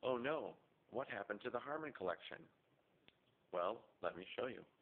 Oh no, what happened to the Harmon collection? Well, let me show you.